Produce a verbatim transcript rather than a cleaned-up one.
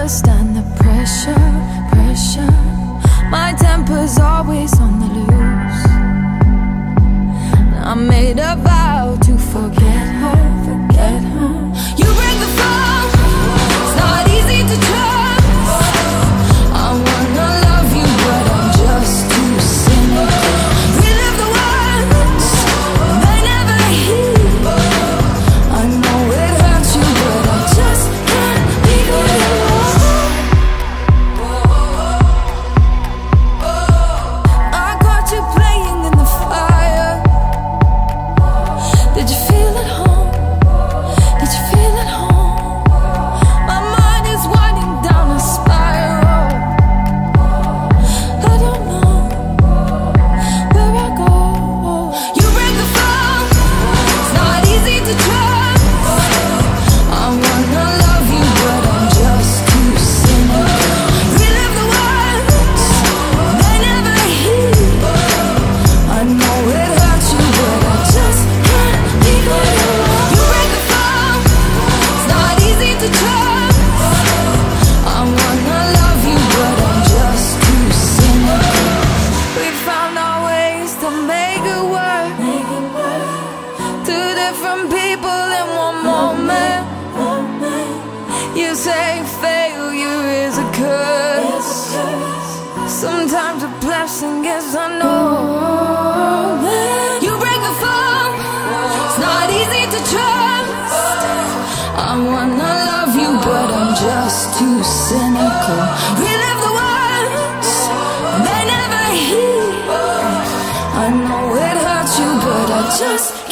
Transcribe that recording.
understand the pressure, pressure. My temper's always on the loose. I made a vow to forget her, forget her. You break the phone, it's not easy to trust. I wanna love you, but I'm just too cynical. Relive the words, they never heal. I know it hurts you, but I just can't leave it alone. I caught you playing in the fire. Did you feel at home? Did you feel at home? My mind is winding down a spiral. I don't know where I go. You break the phone, it's not easy to trust. I wanna love you, but I'm just too cynical. Relive the words, they never heal. I know it hurts you, but I just can't leave it alone. You break the phone, it's not easy to trust. I wanna love you, but I'm just too cynical. We found our ways to make it work. Two different people in one moment. You say failure is a curse. Sometimes a blessing, yes I know. You break the phone, it's not easy to trust. I wanna love you, but I'm just too cynical. Relive the words, they never heal. I know it hurts you, but I just